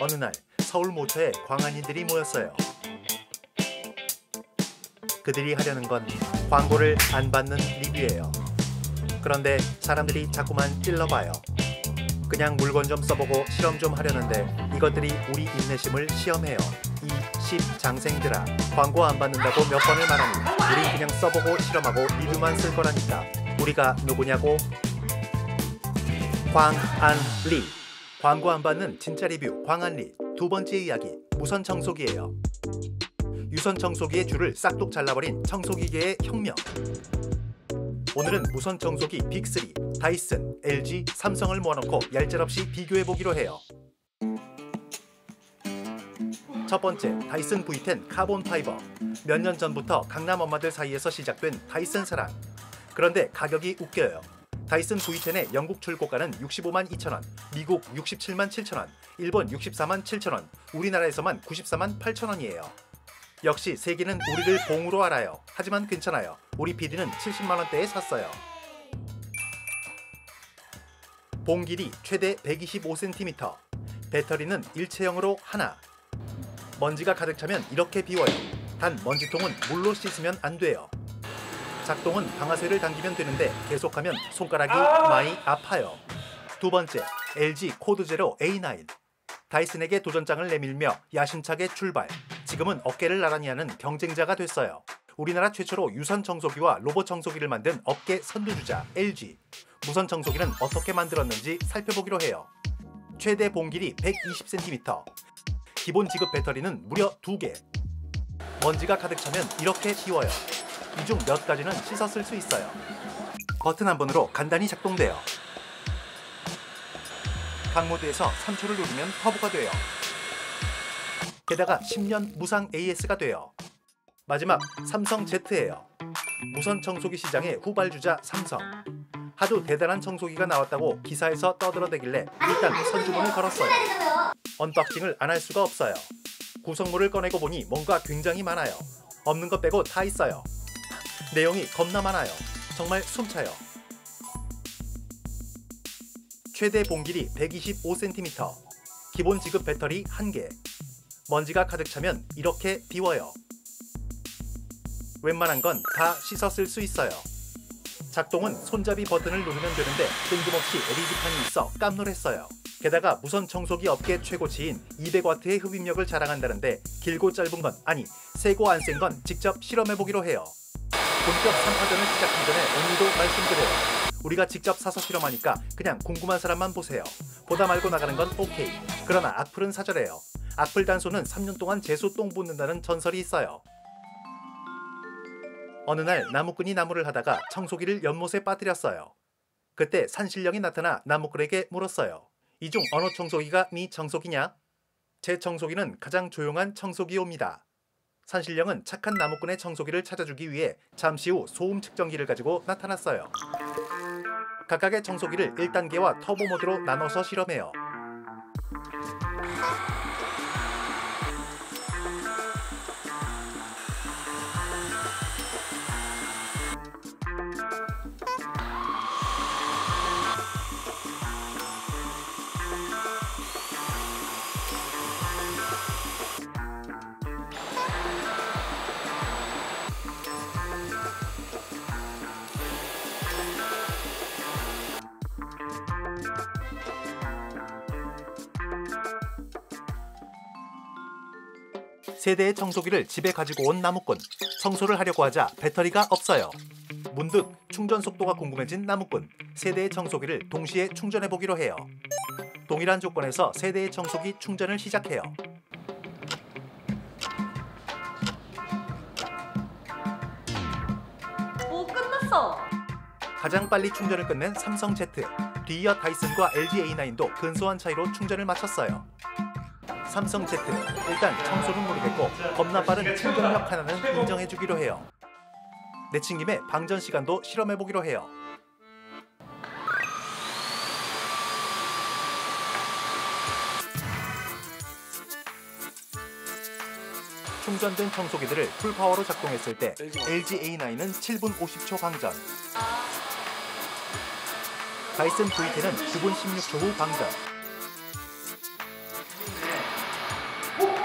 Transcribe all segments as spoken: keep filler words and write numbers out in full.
어느 날 서울 모처에 광안이들이 모였어요. 그들이 하려는 건 광고를 안 받는 리뷰예요. 그런데 사람들이 자꾸만 찔러봐요. 그냥 물건 좀 써보고 실험 좀 하려는데 이것들이 우리 인내심을 시험해요. 이 십장생들아, 광고 안 받는다고 몇 번을 말하니 우리 그냥 써보고 실험하고 리뷰만 쓸 거라니까. 우리가 누구냐고? 광안리. 광고 안 받는 진짜 리뷰 광안리. 두 번째 이야기, 무선 청소기예요. 유선 청소기의 줄을 싹둑 잘라버린 청소기계의 혁명. 오늘은 무선 청소기 빅쓰리, 다이슨, 엘지, 삼성을 모아놓고 얄짤없이 비교해보기로 해요. 첫 번째, 다이슨 브이 텐 카본 파이버. 몇 년 전부터 강남 엄마들 사이에서 시작된 다이슨 사랑. 그런데 가격이 웃겨요. 다이슨 브이 텐의 영국 출고가는 육십오만 이천 원, 미국 육십칠만 칠천 원, 일본 육십사만 칠천 원, 우리나라에서만 구십사만 팔천 원이에요. 역시 세계는 우리를 봉으로 알아요. 하지만 괜찮아요. 우리 피디는 칠십만 원대에 샀어요. 봉 길이 최대 백이십오 센티미터. 배터리는 일체형으로 하나. 먼지가 가득 차면 이렇게 비워요. 단 먼지통은 물로 씻으면 안 돼요. 작동은 방아쇠를 당기면 되는데 계속하면 손가락이 많이 아파요. 두 번째, 엘지 코드 제로 에이 나인. 다이슨에게 도전장을 내밀며 야심차게 출발. 지금은 어깨를 나란히 하는 경쟁자가 됐어요. 우리나라 최초로 유선 청소기와 로봇 청소기를 만든 업계 선두주자 엘지. 무선 청소기는 어떻게 만들었는지 살펴보기로 해요. 최대 봉 길이 백이십 센티미터. 기본 지급 배터리는 무려 두 개. 먼지가 가득 차면 이렇게 비워요. 이 중 몇 가지는 씻어 쓸 수 있어요. 버튼 한 번으로 간단히 작동돼요. 각 모드에서 삼 초를 누르면 터보가 돼요. 게다가 십 년 무상 에이 에스가 돼요. 마지막, 삼성 제트예요. 무선 청소기 시장의 후발주자 삼성. 하도 대단한 청소기가 나왔다고 기사에서 떠들어대길래 일단 선주문을 걸었어요. 언박싱을 안 할 수가 없어요. 구성물을 꺼내고 보니 뭔가 굉장히 많아요. 없는 것 빼고 다 있어요. 내용이 겁나 많아요. 정말 숨차요. 최대 봉 길이 백이십오 센티미터. 기본 지급 배터리 한 개. 먼지가 가득 차면 이렇게 비워요. 웬만한 건 다 씻어 쓸 수 있어요. 작동은 손잡이 버튼을 누르면 되는데 뜬금없이 엘이디판이 있어 깜놀했어요. 게다가 무선 청소기 업계 최고치인 이백 와트의 흡입력을 자랑한다는데 길고 짧은 건 아니, 세고 안 센 건 직접 실험해보기로 해요. 본격 삼 파전을 시작하기 전에 오늘도 말씀드려요. 우리가 직접 사서 실험하니까 그냥 궁금한 사람만 보세요. 보다 말고 나가는 건 오케이. 그러나 악플은 사절해요. 악플 단소는 삼 년 동안 재수 똥 붓는다는 전설이 있어요. 어느 날 나무꾼이 나무를 하다가 청소기를 연못에 빠뜨렸어요. 그때 산신령이 나타나 나무꾼에게 물었어요. 이 중 어느 청소기가 네 청소기냐? 제 청소기는 가장 조용한 청소기옵니다. 산신령은 착한 나무꾼의 청소기를 찾아주기 위해 잠시 후 소음 측정기를 가지고 나타났어요. 각각의 청소기를 일 단계와 터보 모드로 나눠서 실험해요. 세 대의 청소기를 집에 가지고 온 나무꾼. 청소를 하려고 하자 배터리가 없어요. 문득 충전 속도가 궁금해진 나무꾼. 세 대의 청소기를 동시에 충전해보기로 해요. 동일한 조건에서 세 대의 청소기 충전을 시작해요. 오, 끝났어! 가장 빨리 충전을 끝낸 삼성 제트. 뒤이어 다이슨과 엘지 에이 나인도 근소한 차이로 충전을 마쳤어요. 삼성 제트, 일단 청소는 모르겠고 겁나 빠른 충전력 하나는 인정해주기로 해요. 내친 김에 방전 시간도 실험해보기로 해요. 충전된 청소기들을 풀파워로 작동했을 때 엘지 에이 나인은 칠 분 오십 초 방전, 다이슨 브이 텐은 구 분 십육 초 후 방전.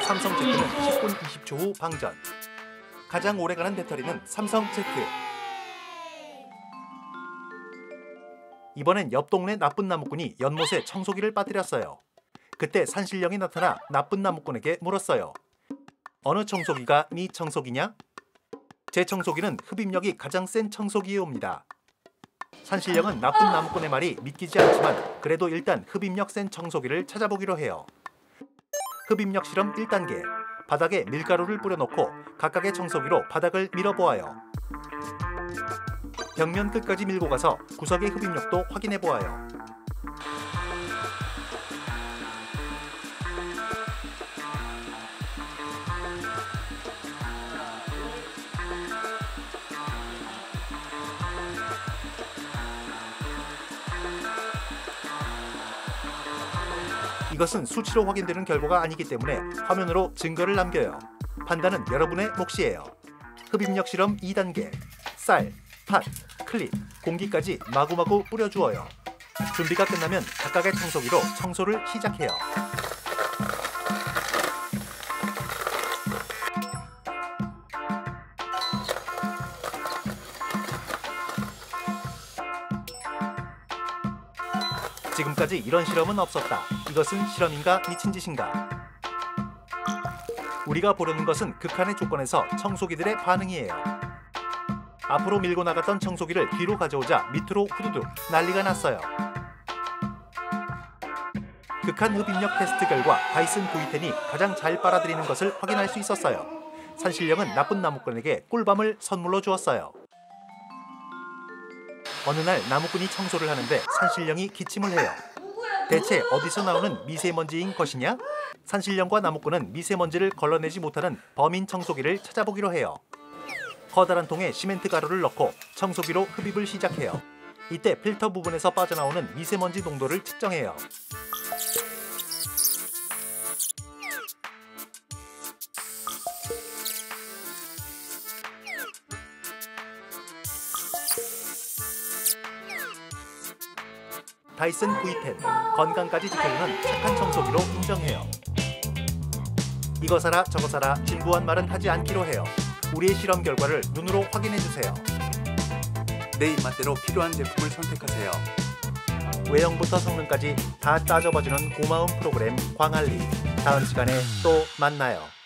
삼성 제트는 십 분 이십 초 후 방전. 가장 오래가는 배터리는 삼성 제트. 이번엔 옆 동네 나쁜 나무꾼이 연못에 청소기를 빠뜨렸어요. 그때 산신령이 나타나 나쁜 나무꾼에게 물었어요. 어느 청소기가 네 청소기냐? 제 청소기는 흡입력이 가장 센 청소기이옵니다. 산신령은 나쁜 나무꾼의 말이 믿기지 않지만 그래도 일단 흡입력 센 청소기를 찾아보기로 해요. 흡입력 실험 일 단계. 바닥에 밀가루를 뿌려놓고 각각의 청소기로 바닥을 밀어보아요. 벽면 끝까지 밀고 가서 구석의 흡입력도 확인해보아요. 이것은 수치로 확인되는 결과가 아니기 때문에 화면으로 증거를 남겨요. 판단은 여러분의 몫이에요. 흡입력 실험 이 단계. 쌀, 팥, 클립, 공기까지 마구마구 뿌려주어요. 준비가 끝나면 각각의 청소기로 청소를 시작해요. 지금까지 이런 실험은 없었다. 이것은 실험인가 미친 짓인가? 우리가 보려는 것은 극한의 조건에서 청소기들의 반응이에요. 앞으로 밀고 나갔던 청소기를 뒤로 가져오자 밑으로 후두둑 난리가 났어요. 극한 흡입력 테스트 결과 다이슨 브이 텐이 가장 잘 빨아들이는 것을 확인할 수 있었어요. 산신령은 나쁜 나무꾼에게 꿀밤을 선물로 주었어요. 어느 날 나무꾼이 청소를 하는데 산신령이 기침을 해요. 대체 어디서 나오는 미세먼지인 것이냐? 산신령과 나무꾼은 미세먼지를 걸러내지 못하는 범인 청소기를 찾아보기로 해요. 커다란 통에 시멘트 가루를 넣고 청소기로 흡입을 시작해요. 이때 필터 부분에서 빠져나오는 미세먼지 농도를 측정해요. 다이슨 브이 텐, 건강까지 지켜주는 착한 청소기로 인정해요. 이거 사라 저거 사라 진부한 말은 하지 않기로 해요. 우리의 실험 결과를 눈으로 확인해주세요. 내 입맛대로 필요한 제품을 선택하세요. 외형부터 성능까지 다 따져봐주는 고마운 프로그램 광안리. 다음 시간에 또 만나요.